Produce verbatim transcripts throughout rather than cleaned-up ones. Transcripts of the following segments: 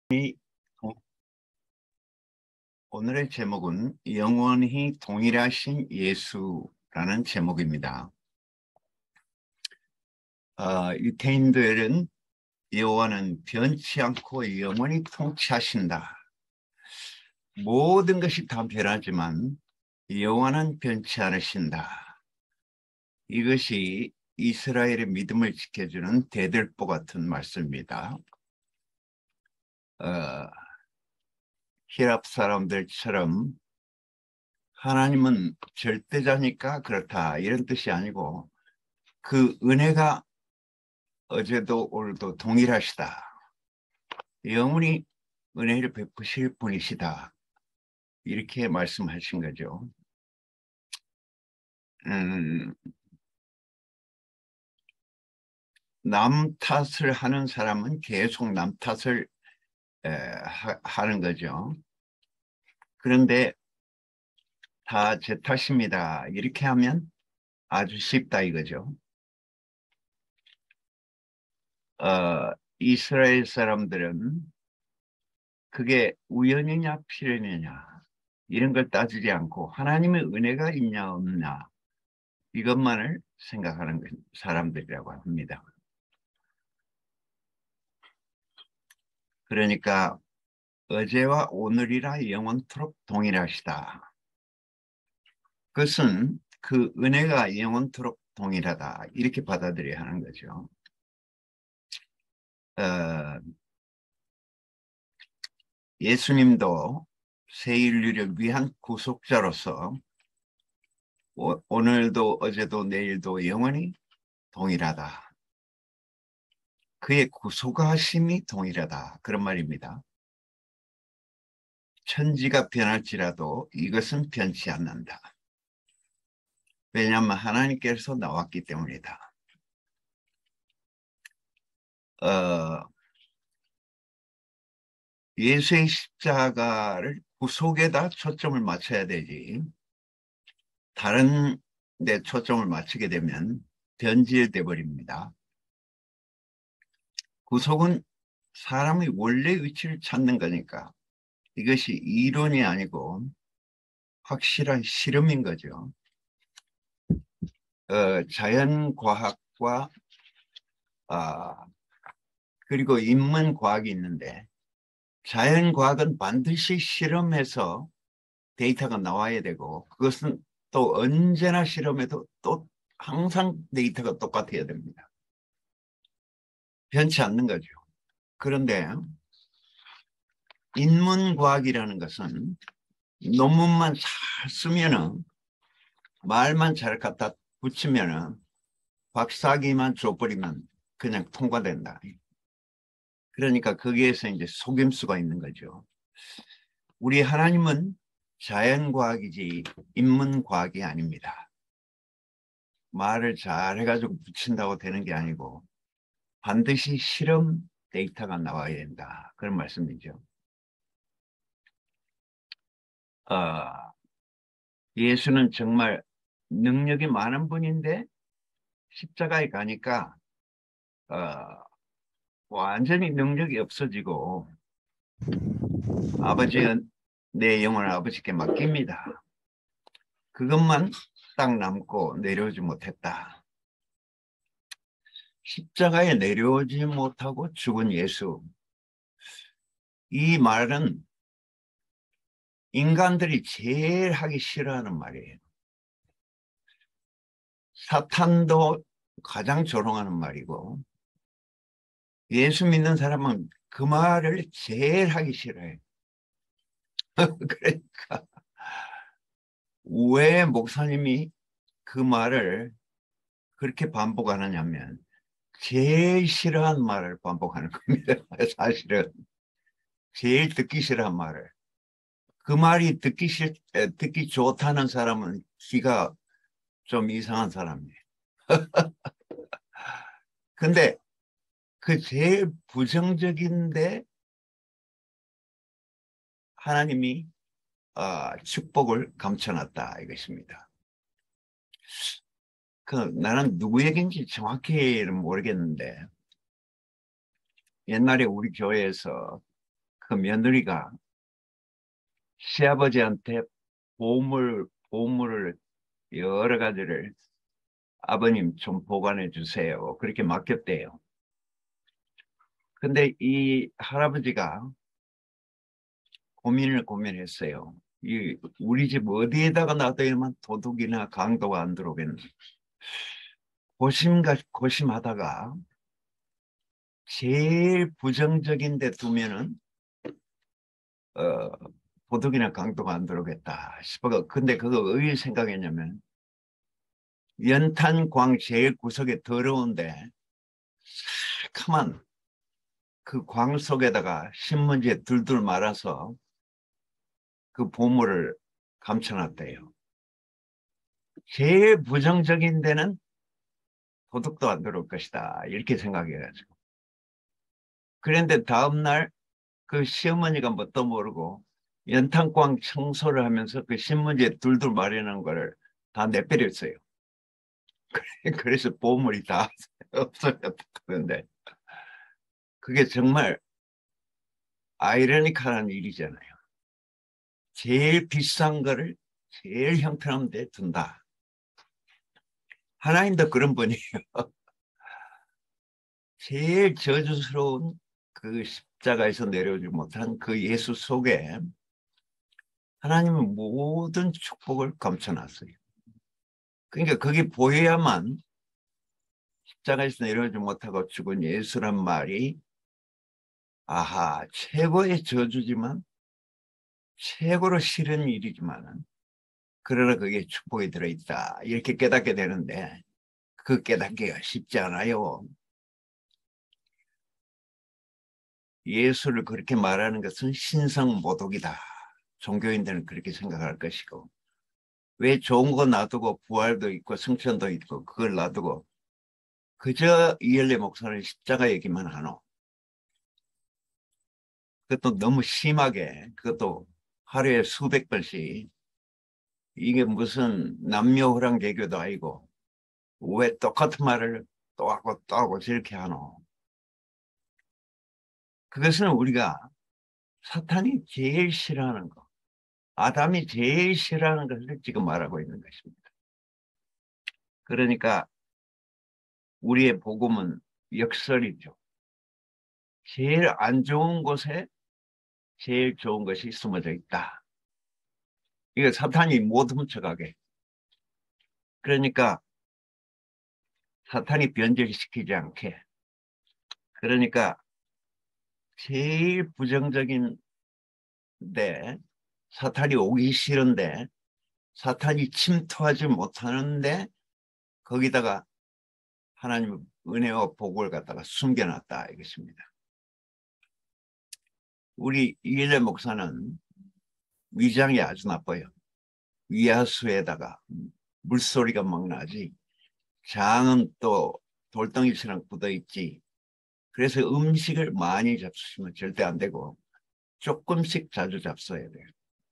이 동- 오늘의 제목은 영원히 동일하신 예수라는 제목입니다. 어, 유태인들은 여호와는 변치 않고 영원히 통치하신다. 모든 것이 다 변하지만 여호와는 변치 않으신다. 이것이 이스라엘의 믿음을 지켜주는 대들보 같은 말씀입니다. 어, 히랍 사람들처럼 하나님은 절대자니까 그렇다 이런 뜻이 아니고 그 은혜가 어제도 오늘도 동일하시다. 영원히 은혜를 베푸실 분이시다. 이렇게 말씀하신 거죠. 음, 남 탓을 하는 사람은 계속 남 탓을 에, 하, 하는 거죠. 그런데 다 제 탓입니다. 이렇게 하면 아주 쉽다 이거죠. 어, 이스라엘 사람들은 그게 우연이냐 필연이냐 이런 걸 따지지 않고 하나님의 은혜가 있냐 없냐 이것만을 생각하는 사람들이라고 합니다. 그러니까 어제와 오늘이라 영원토록 동일하시다. 그것은 그 은혜가 영원토록 동일하다. 이렇게 받아들여야 하는 거죠. 어, 예수님도 새 인류를 위한 구속자로서 오, 오늘도 어제도 내일도 영원히 동일하다. 그의 구속하심이 동일하다. 그런 말입니다. 천지가 변할지라도 이것은 변치 않는다. 왜냐하면 하나님께서 나왔기 때문이다. 어, 예수의 십자가를 구속에다 초점을 맞춰야 되지. 다른 데 초점을 맞추게 되면 변질돼 버립니다. 구속은 사람의 원래 위치를 찾는 거니까 이것이 이론이 아니고 확실한 실험인 거죠. 어, 자연과학과 아, 그리고 인문과학이 있는데 자연과학은 반드시 실험해서 데이터가 나와야 되고 그것은 또 언제나 실험해도 또 항상 데이터가 똑같아야 됩니다. 변치 않는 거죠. 그런데 인문과학이라는 것은 논문만 잘 쓰면은 말만 잘 갖다 붙이면은 박사기만 줘버리면 그냥 통과된다. 그러니까 거기에서 이제 속임수가 있는 거죠. 우리 하나님은 자연과학이지 인문과학이 아닙니다. 말을 잘 해가지고 붙인다고 되는 게 아니고 반드시 실험 데이터가 나와야 된다. 그런 말씀이죠. 어, 예수는 정말 능력이 많은 분인데 십자가에 가니까 어, 완전히 능력이 없어지고 아버지가 내 영혼을 아버지께 맡깁니다. 그것만 딱 남고 내려오지 못했다. 십자가에 내려오지 못하고 죽은 예수. 이 말은 인간들이 제일 하기 싫어하는 말이에요. 사탄도 가장 조롱하는 말이고 예수 믿는 사람은 그 말을 제일 하기 싫어해요. 그러니까 왜 목사님이 그 말을 그렇게 반복하느냐면 제일 싫어하는 말을 반복하는 겁니다. 사실은 제일 듣기 싫어하는 말을. 그 말이 듣기 싫, 듣기 좋다는 사람은 귀가 좀 이상한 사람이에요. 근데 그 제일 부정적인데 하나님이 어, 축복을 감춰놨다 이것입니다. 그 나는 누구 얘기인지 정확히는 모르겠는데 옛날에 우리 교회에서 그 며느리가 시아버지한테 보물, 보물을 여러 가지를 아버님 좀 보관해 주세요. 그렇게 맡겼대요. 근데 이 할아버지가 고민을 고민했어요. 이 우리 집 어디에다가 놔둬야만 도둑이나 강도가 안 들어오겠나. 고심가 고심하다가 제일 부정적인 데 두면은 어, 도둑이나 강도가 안 들어오겠다 싶어. 근데 그거 왜 생각했냐면 연탄광 제일 구석에 더러운데 새카만 그 광 속에다가 신문지에 둘둘 말아서 그 보물을 감춰놨대요. 제일 부정적인 데는 도둑도 안 들어올 것이다 이렇게 생각해가지고. 그런데 다음날 그 시어머니가 뭣도 모르고 연탄광 청소를 하면서 그 신문지에 둘둘 말해놓은 거를 다 내버렸어요. 그래서 보물이 다 없어졌다는데 그게 정말 아이러니컬한 일이잖아요. 제일 비싼 거를 제일 형편없는 데 둔다. 하나님도 그런 분이에요. 제일 저주스러운 그 십자가에서 내려오지 못한 그 예수 속에 하나님은 모든 축복을 감춰놨어요. 그러니까 그게 보여야만 십자가에서 내려오지 못하고 죽은 예수란 말이 아하 최고의 저주지만 최고로 싫은 일이지만 그러나 그게 축복이 들어있다 이렇게 깨닫게 되는데 그 깨닫기가 쉽지 않아요. 예수를 그렇게 말하는 것은 신성모독이다. 종교인들은 그렇게 생각할 것이고 왜 좋은 거 놔두고 부활도 있고 승천도 있고 그걸 놔두고 그저 이엘레 목사는 십자가 얘기만 하노. 그것도 너무 심하게 그것도 하루에 수백 번씩 이게 무슨 남녀호랑 개교도 아니고 왜 똑같은 말을 또 하고 또 하고 저렇게 하노. 그것은 우리가 사탄이 제일 싫어하는 거 아담이 제일 싫어하는 것을 지금 말하고 있는 것입니다. 그러니까 우리의 복음은 역설이죠. 제일 안 좋은 곳에 제일 좋은 것이 숨어져 있다. 이거 사탄이 못 훔쳐가게. 그러니까 사탄이 변절시키지 않게. 그러니까 제일 부정적인데 사탄이 오기 싫은데 사탄이 침투하지 못하는데 거기다가 하나님의 은혜와 복을 갖다가 숨겨놨다 이것입니다. 우리 이일레 목사는 위장이 아주 나빠요. 위하수에다가 물소리가 막 나지. 장은 또 돌덩이처럼 굳어있지. 그래서 음식을 많이 잡수시면 절대 안 되고 조금씩 자주 잡숴야 돼요.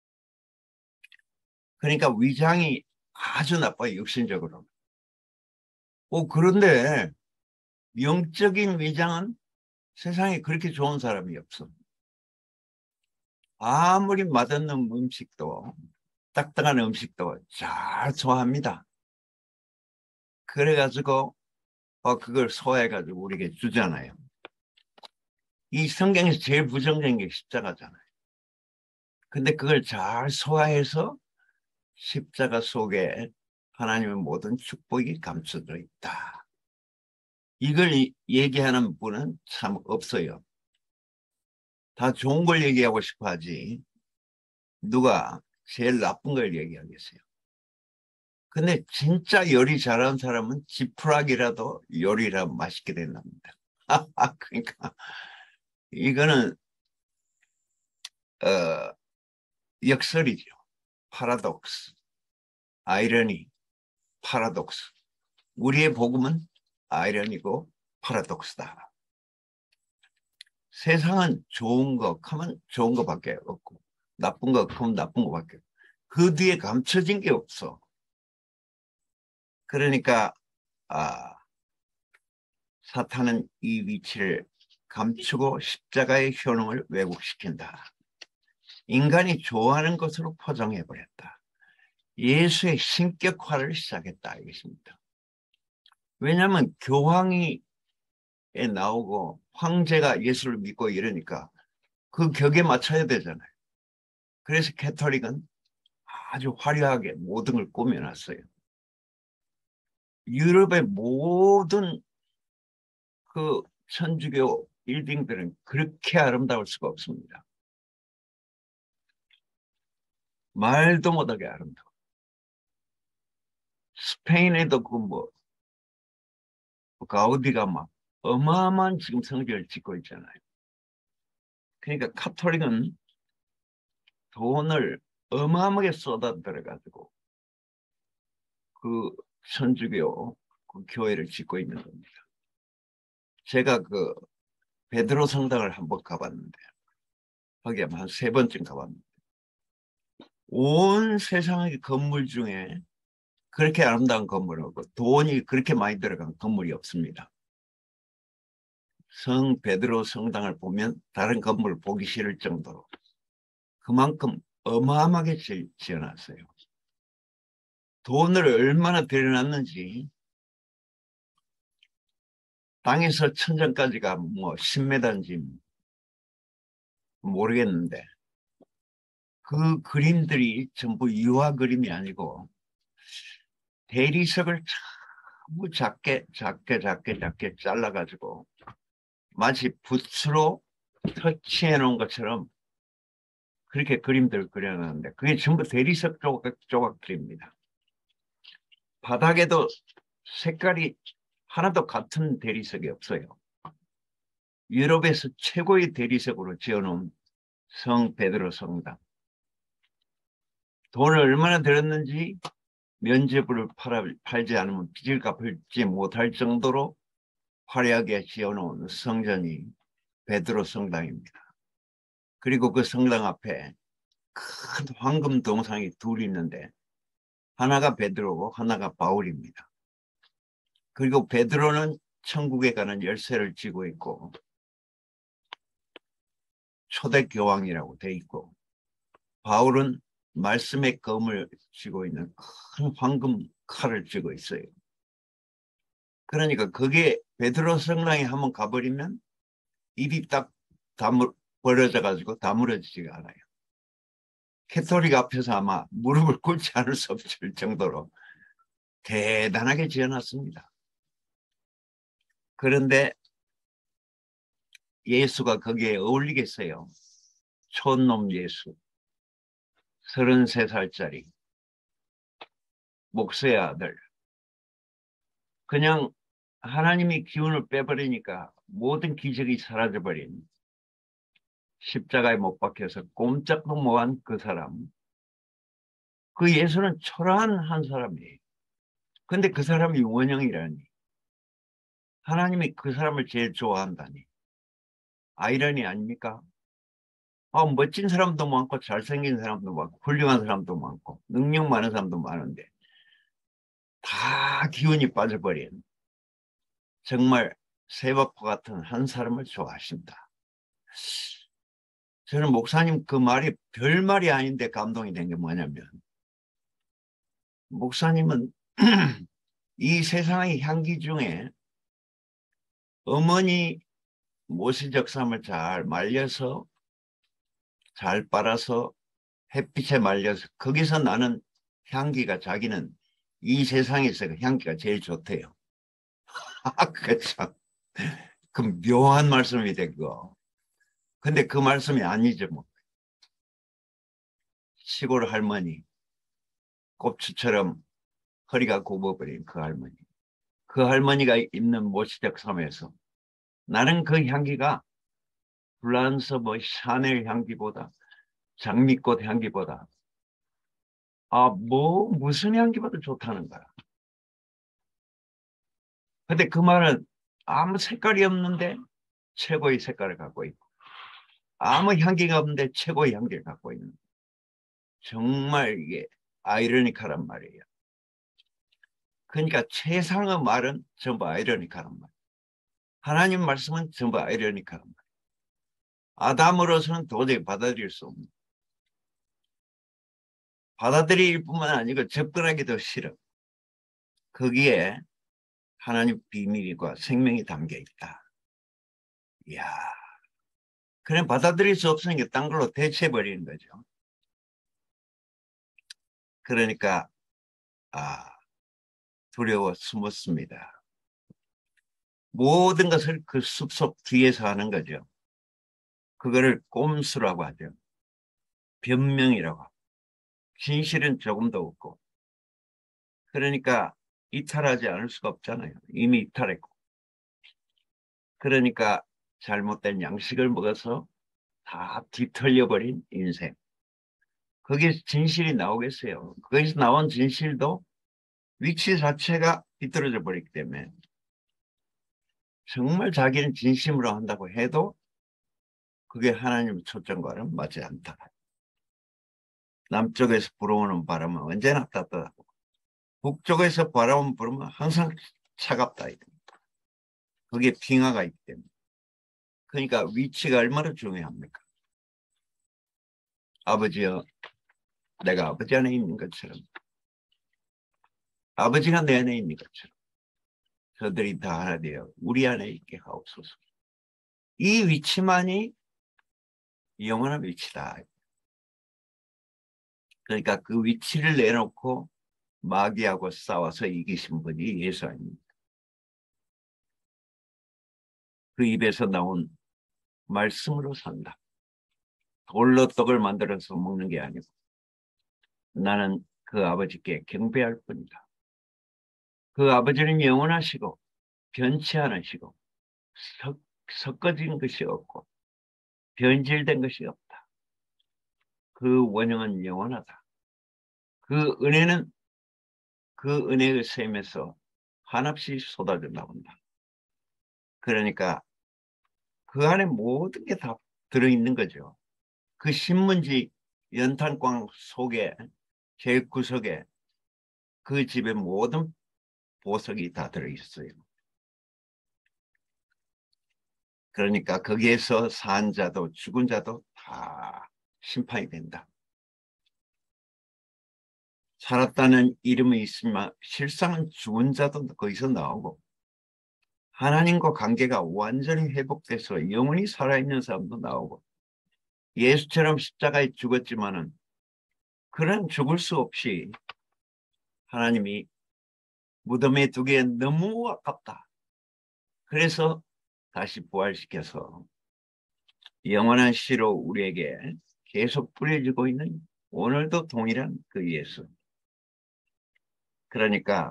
그러니까 위장이 아주 나빠요. 육신적으로. 어, 그런데 영적인 위장은 세상에 그렇게 좋은 사람이 없어. 아무리 맛없는 음식도 딱딱한 음식도 잘 소화합니다. 그래가지고 어, 그걸 소화해가지고 우리에게 주잖아요. 이 성경에서 제일 부정적인 게 십자가잖아요. 근데 그걸 잘 소화해서 십자가 속에 하나님의 모든 축복이 감춰져 있다. 이걸 얘기하는 분은 참 없어요. 다 좋은 걸 얘기하고 싶어 하지 누가 제일 나쁜 걸 얘기하겠어요. 근데 진짜 요리 잘하는 사람은 지푸라기라도 요리라 맛있게 된답니다. 그러니까 이거는 어, 역설이죠. 파라독스, 아이러니, 파라독스. 우리의 복음은 아이러니고 파라독스다. 세상은 좋은 거 하면 좋은 거밖에 없고 나쁜 거 하면 나쁜 거밖에 없고 그 뒤에 감춰진 게 없어. 그러니까 아, 사탄은 이 위치를 감추고 십자가의 효능을 왜곡시킨다. 인간이 좋아하는 것으로 포장해버렸다. 예수의 신격화를 시작했다 이것입니다. 왜냐하면 교황이 나오고 황제가 예수를 믿고 이러니까 그 격에 맞춰야 되잖아요. 그래서 캐톨릭은 아주 화려하게 모든 걸 꾸며놨어요. 유럽의 모든 그 천주교 빌딩들은 그렇게 아름다울 수가 없습니다. 말도 못하게 아름다워. 스페인에도 그 뭐 가우디가 막 어마어마한 지금 성전을 짓고 있잖아요. 그러니까 카톨릭은 돈을 어마어마하게 쏟아들여가지고 그 천주교 그 교회를 짓고 있는 겁니다. 제가 그 베드로 성당을 한번 가봤는데 거기에 한 세 번쯤 가봤는데 온 세상의 건물 중에 그렇게 아름다운 건물하고 돈이 그렇게 많이 들어간 건물이 없습니다. 성 베드로 성당을 보면 다른 건물을 보기 싫을 정도로 그만큼 어마어마하게 지어놨어요. 돈을 얼마나 들여놨는지 땅에서 천장까지가 뭐 십 미터인지 모르겠는데 그 그림들이 전부 유화 그림이 아니고 대리석을 전부 작게 작게 작게 작게 잘라가지고 마치 붓으로 터치해 놓은 것처럼 그렇게 그림들을 그려놨는데 그게 전부 대리석 조각, 조각들입니다. 바닥에도 색깔이 하나도 같은 대리석이 없어요. 유럽에서 최고의 대리석으로 지어놓은 성 베드로 성당. 돈을 얼마나 들었는지 면제부를 팔아, 팔지 않으면 빚을 갚지 못할 정도로 화려하게 지어놓은 성전이 베드로 성당입니다. 그리고 그 성당 앞에 큰 황금 동상이 둘 있는데 하나가 베드로고 하나가 바울입니다. 그리고 베드로는 천국에 가는 열쇠를 쥐고 있고 초대 교황이라고 돼 있고 바울은 말씀의 검을 쥐고 있는 큰 황금 칼을 쥐고 있어요. 그러니까 그게 베드로 성당에 한번 가버리면 입이 딱 다물, 벌어져 가지고 다물어지지가 않아요. 캐톨릭 앞에서 아마 무릎을 꿇지 않을 수 없을 정도로 대단하게 지어놨습니다. 그런데 예수가 거기에 어울리겠어요? 촌놈 예수. 서른세 살짜리 목수의 아들. 그냥 하나님이 기운을 빼버리니까 모든 기적이 사라져버린 십자가에 못 박혀서 꼼짝도 못한 그 사람. 그 예수는 초라한 한 사람이에요. 근데 그 사람이 원형이라니. 하나님이 그 사람을 제일 좋아한다니. 아이러니 아닙니까? 아, 멋진 사람도 많고 잘생긴 사람도 많고 훌륭한 사람도 많고 능력 많은 사람도 많은데 다 기운이 빠져버린 정말 세바포 같은 한 사람을 좋아하신다. 저는 목사님 그 말이 별 말이 아닌데 감동이 된 게 뭐냐면 목사님은 이 세상의 향기 중에 어머니 모시적삼을 잘 말려서 잘 빨아서 햇빛에 말려서 거기서 나는 향기가 자기는 이 세상에서 그 향기가 제일 좋대요. 아, 그 참, 그 묘한 말씀이 되고. 근데 그 말씀이 아니죠, 뭐. 시골 할머니, 꼽추처럼 허리가 굽어버린 그 할머니. 그 할머니가 입는 모시적 섬에서 나는 그 향기가 프랑스 뭐 샤넬 향기보다 장미꽃 향기보다 아, 뭐 무슨 향기보다 좋다는 거야. 근데 그 말은 아무 색깔이 없는데 최고의 색깔을 갖고 있고 아무 향기가 없는데 최고의 향기를 갖고 있는 정말 이게 아이러니컬한 말이에요. 그러니까 최상의 말은 전부 아이러니컬한 말. 하나님 말씀은 전부 아이러니컬한 거예요. 아담으로서는 도저히 받아들일 수 없는. 받아들일 뿐만 아니고 접근하기도 싫어. 거기에 하나님 비밀과 생명이 담겨 있다. 이야, 그냥 받아들일 수 없으니까 딴 걸로 대체해버리는 거죠. 그러니까 아, 두려워 숨었습니다. 모든 것을 그 숲속 뒤에서 하는 거죠. 그거를 꼼수라고 하죠. 변명이라고 하고. 진실은 조금도 없고. 그러니까 이탈하지 않을 수가 없잖아요. 이미 이탈했고. 그러니까 잘못된 양식을 먹어서 다 뒤틀려버린 인생. 거기에 진실이 나오겠어요. 거기서 나온 진실도 위치 자체가 비뚤어져 버리기 때문에 정말 자기는 진심으로 한다고 해도 그게 하나님의 초점과는 맞지 않다. 남쪽에서 불어오는 바람은 언제나 따뜻하고 북쪽에서 바람은 불으면 항상 차갑다. 그게 빙하가 있기 때문에. 그러니까 위치가 얼마나 중요합니까? 아버지여, 내가 아버지 안에 있는 것처럼 아버지가 내 안에 있는 것처럼 저들이 다 하나 되어 우리 안에 있게 하옵소서. 이 위치만이 영원한 위치다. 그러니까 그 위치를 내놓고 마귀하고 싸워서 이기신 분이 예수 아닙니까? 그 입에서 나온 말씀으로 산다. 돌로 떡을 만들어서 먹는 게 아니고 나는 그 아버지께 경배할 뿐이다. 그 아버지는 영원하시고 변치 않으시고 섞, 섞어진 것이 없고 변질된 것이 없다. 그 원형은 영원하다. 그 은혜는 그 은혜의 샘에서 한없이 쏟아져 나온다. 그러니까 그 안에 모든 게 다 들어있는 거죠. 그 신문지 연탄광 속에 제일 구석에 그 집의 모든 보석이 다 들어있어요. 그러니까 거기에서 산 자도 죽은 자도 다 심판이 된다. 살았다는 이름이 있지만 실상은 죽은 자도 거기서 나오고 하나님과 관계가 완전히 회복돼서 영원히 살아있는 사람도 나오고 예수처럼 십자가에 죽었지만은 그런 죽을 수 없이 하나님이 무덤에 두기에 너무 아깝다. 그래서 다시 부활시켜서 영원한 씨로 우리에게 계속 뿌려지고 있는 오늘도 동일한 그 예수. 그러니까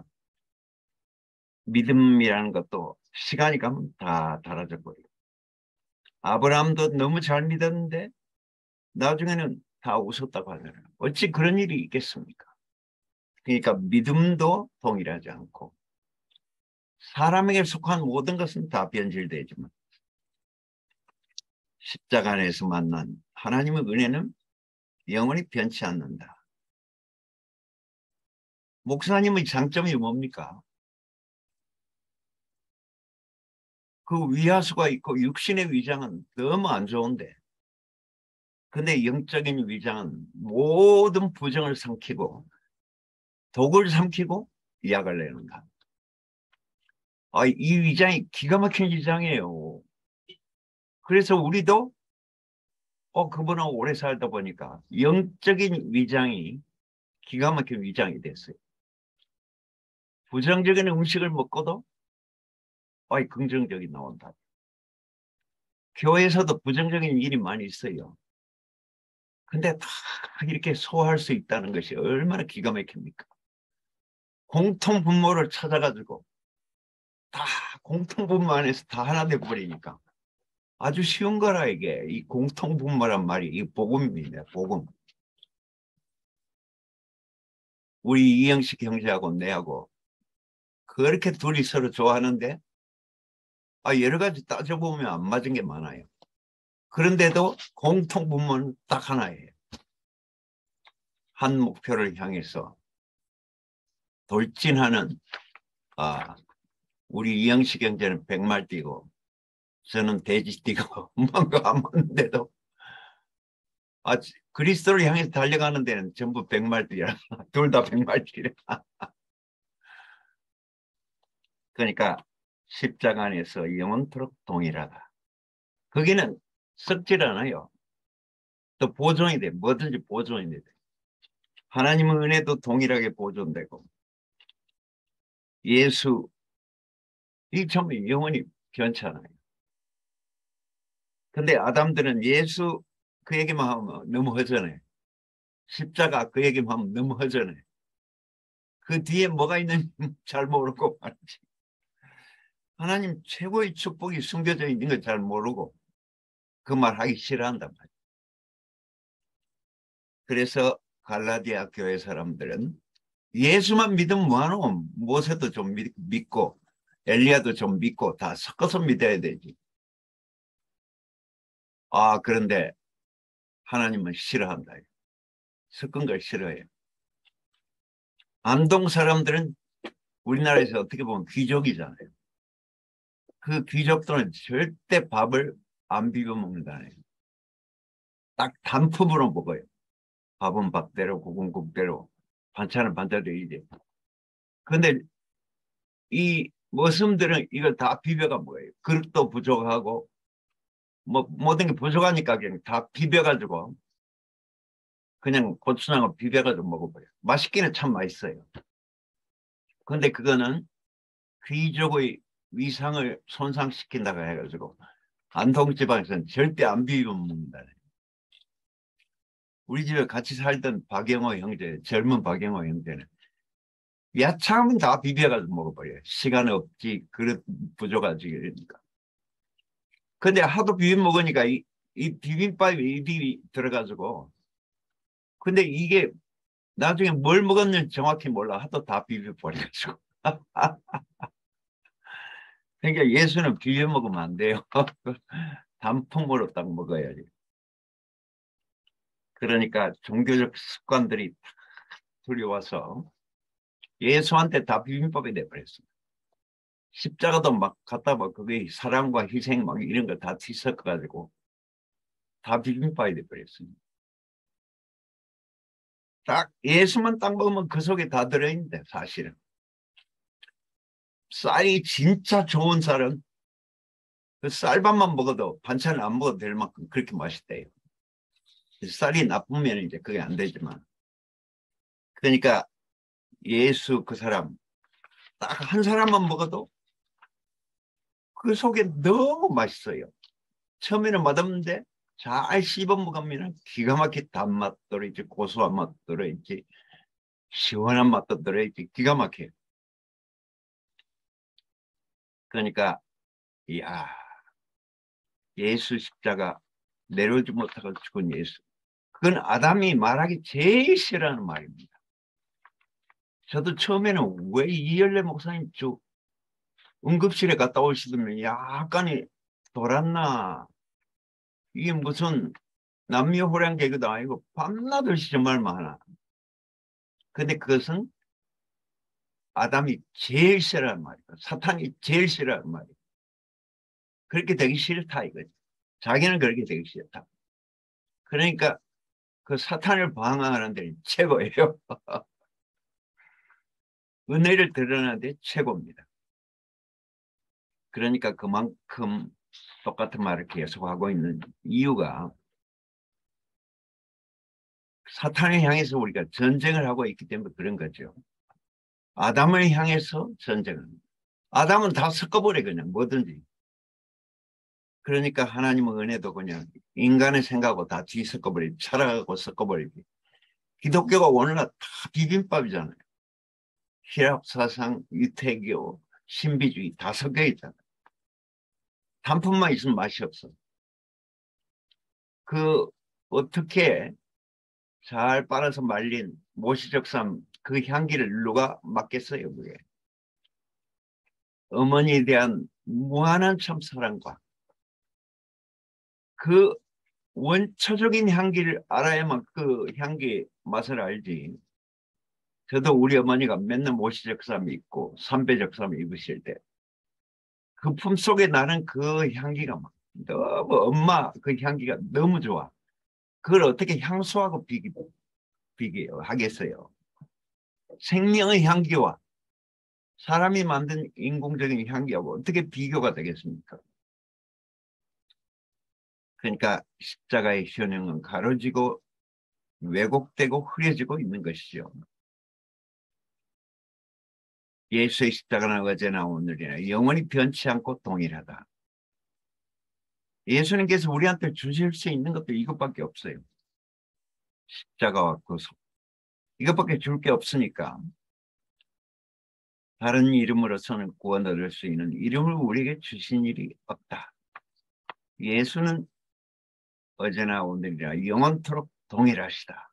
믿음이라는 것도 시간이 가면 다 달아져 버리고 아브라함도 너무 잘 믿었는데 나중에는 다 웃었다고 하잖아요. 어찌 그런 일이 있겠습니까? 그러니까 믿음도 동일하지 않고 사람에게 속한 모든 것은 다 변질되지만 십자가 안에서 만난 하나님의 은혜는 영원히 변치 않는다. 목사님의 장점이 뭡니까? 그 위화수가 있고 육신의 위장은 너무 안 좋은데 근데 영적인 위장은 모든 부정을 삼키고 독을 삼키고 약을 내는다. 아, 이 위장이 기가 막힌 위장이에요. 그래서 우리도 어 그분하고 오래 살다 보니까 영적인 위장이 기가 막힌 위장이 됐어요. 부정적인 음식을 먹고도 아, 긍정적이 나온다. 교회에서도 부정적인 일이 많이 있어요. 근데 다 이렇게 소화할 수 있다는 것이 얼마나 기가 막힙니까? 공통 분모를 찾아가지고 다 공통 분모 안에서 다 하나 돼버리니까 아주 쉬운 거라 이게. 이 공통 분모란 말이 이 복음입니다. 복음. 우리 이영식 형제하고 내하고 그렇게 둘이 서로 좋아하는데 아, 여러 가지 따져보면 안 맞은 게 많아요. 그런데도 공통 분모는 딱 하나예요. 한 목표를 향해서 돌진하는 아, 우리 이영식 형제는 백말 뛰고 저는 돼지띠가 엄마가 안 맞는데도 아, 그리스도를 향해서 달려가는 데는 전부 백말띠라. 둘 다 백말띠라. 그러니까 십자가 안에서 영원토록 동일하다. 거기는 썩질 않아요. 또 보존이 돼. 뭐든지 보존이 돼. 하나님의 은혜도 동일하게 보존되고 예수 이 참 영원히 변찮아요. 근데 아담들은 예수 그 얘기만 하면 너무 허전해. 십자가 그 얘기만 하면 너무 허전해. 그 뒤에 뭐가 있는지 잘 모르고 말이지. 하나님 최고의 축복이 숨겨져 있는 걸 잘 모르고 그 말 하기 싫어한단 말이에요. 그래서 갈라디아 교회 사람들은 예수만 믿으면 뭐하노? 모세도 좀 믿, 믿고 엘리야도 좀 믿고 다 섞어서 믿어야 되지. 아 그런데 하나님은 싫어한다. 섞은 걸 싫어해요. 안동 사람들은 우리나라에서 어떻게 보면 귀족이잖아요. 그 귀족들은 절대 밥을 안 비벼 먹는다. 딱 단품으로 먹어요. 밥은 밥대로, 국은 국대로, 반찬은 반찬대로 이제. 근데 이 머슴들은 이걸 다 비벼가 먹어요. 그릇도 부족하고 뭐 모든 게 부족하니까 그냥 다 비벼가지고 그냥 고추장을 비벼가지고 먹어버려요. 맛있기는 참 맛있어요. 근데 그거는 귀족의 위상을 손상시킨다고 해가지고 안동지방에서는 절대 안 비벼 먹는다. 우리 집에 같이 살던 박영호 형제, 젊은 박영호 형제는 야채하면 다 비벼가지고 먹어버려요. 시간 없지, 그릇 부족하지, 그러니까. 근데 하도 비벼 먹으니까 이, 이 비빔밥이 입이 들어가지고, 근데 이게 나중에 뭘 먹었는지 정확히 몰라. 하도 다 비벼버려가지고. 그러니까 예수는 비벼 먹으면 안 돼요. 단품으로 딱 먹어야지. 그러니까 종교적 습관들이 다 들여와서 예수한테 다 비빔밥이 돼버렸습니다. 십자가도 막 갖다 봐. 그게 사랑과 희생 막 이런 거 다 뒤섞어가지고 다 비빔밥이 돼버렸습니다. 딱 예수만 딱 먹으면 그 속에 다 들어있는데 사실은. 쌀이 진짜 좋은 쌀은 그 쌀밥만 먹어도 반찬을 안 먹어도 될 만큼 그렇게 맛있대요. 쌀이 나쁘면 이제 그게 안 되지만. 그러니까 예수 그 사람 딱 한 사람만 먹어도 그 속에 너무 맛있어요. 처음에는 맛없는데 잘 씹어 먹으면 기가 막힌 단맛 들어있지, 고소한 맛 들어있지, 시원한 맛도 들어있지, 기가 막혀요. 그러니까 이야, 예수 십자가 내려오지 못하고 죽은 예수. 그건 아담이 말하기 제일 싫어하는 말입니다. 저도 처음에는 왜 이열래 목사님 쭉 응급실에 갔다 오시더니 약간이 돌았나. 이게 무슨 남녀호랑 개그도 아니고 밤낮없이 정말 많아. 근데 그것은 아담이 제일 싫어하는 말이야. 사탄이 제일 싫어하는 말이야. 그렇게 되기 싫다 이거지. 자기는 그렇게 되기 싫다. 그러니까 그 사탄을 방어하는 데 최고예요. 은혜를 드러내는 데 최고입니다. 그러니까 그만큼 똑같은 말을 계속하고 있는 이유가 사탄을 향해서 우리가 전쟁을 하고 있기 때문에 그런 거죠. 아담을 향해서 전쟁을 합니다. 아담은 다 섞어버려 그냥 뭐든지. 그러니까 하나님의 은혜도 그냥 인간의 생각하고 다 뒤섞어버리고 철학하고 섞어버리고. 기독교가 오늘날 다 비빔밥이잖아요. 희랍사상, 유태교, 신비주의 다 섞여 있잖아요. 단품만 있으면 맛이 없어. 그 어떻게 잘 빨아서 말린 모시적삼 그 향기를 누가 맡겠어요, 그게. 어머니에 대한 무한한 참 사랑과 그 원초적인 향기를 알아야만 그 향기 맛을 알지. 저도 우리 어머니가 맨날 모시적삼 입고 삼배적삼 입으실 때 그 품속에 나는 그 향기가 막 너무 엄마 그 향기가 너무 좋아. 그걸 어떻게 향수하고 비교, 비교하겠어요? 생명의 향기와 사람이 만든 인공적인 향기하고 어떻게 비교가 되겠습니까? 그러니까 십자가의 현행은 가로지고 왜곡되고 흐려지고 있는 것이죠. 예수의 십자가는 어제나 오늘이나 영원히 변치 않고 동일하다. 예수님께서 우리한테 주실 수 있는 것도 이것밖에 없어요. 십자가와 구속. 이것밖에 줄 게 없으니까 다른 이름으로서는 구원 얻을 수 있는 이름을 우리에게 주신 일이 없다. 예수는 어제나 오늘이나 영원토록 동일하시다.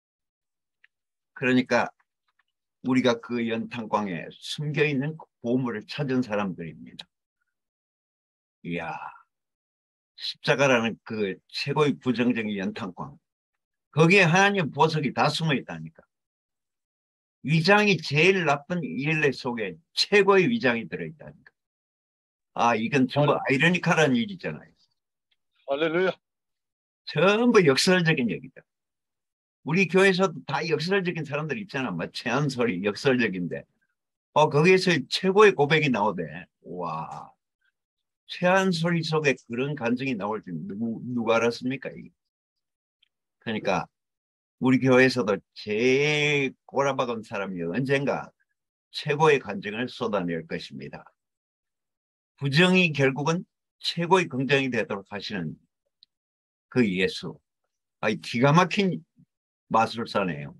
그러니까 우리가 그 연탄광에 숨겨있는 보물을 찾은 사람들입니다. 이야, 십자가라는 그 최고의 부정적인 연탄광. 거기에 하나님 보석이 다 숨어 있다니까. 위장이 제일 나쁜 일레 속에 최고의 위장이 들어있다니까. 아, 이건 전부 아이러니컬한 일이잖아요. 할렐루야. 전부 역설적인 얘기다. 우리 교회에서도 다 역설적인 사람들 있잖아. 뭐 최한솔이 역설적인데. 어, 거기에서 최고의 고백이 나오대. 와, 최한솔이 속에 그런 감정이 나올 줄 누구, 누가 알았습니까? 이게. 그러니까 우리 교회에서도 제일 꼬라박은 사람이 언젠가 최고의 감정을 쏟아낼 것입니다. 부정이 결국은 최고의 긍정이 되도록 하시는 그 예수. 아이, 기가 막힌 마술사네요.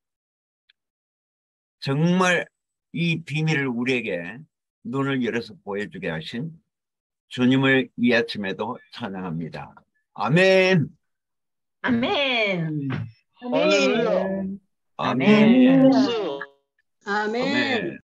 정말 이 비밀을 우리에게 눈을 열어서 보여주게 하신 주님을 이 아침에도 찬양합니다. 아멘. 아멘. 할렐루야. 아멘. 아멘. 예수. 아멘.